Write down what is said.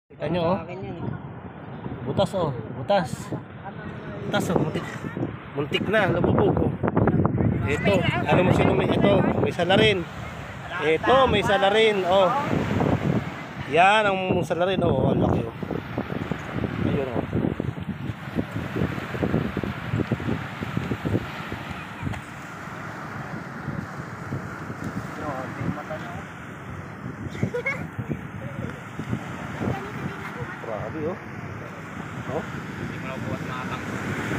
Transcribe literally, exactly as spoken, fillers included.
Kita nyo oh. Butas oh, butas. Butas oh, muntik. Muntik na, lumubog oh. Ito, ano mo sino may ito, may salarin. Ito, may salarin oh. Yan ang salarin oh, ang laki oh. Ayun oh. Grabe oh. Oh. Hindi mo na buhat matang.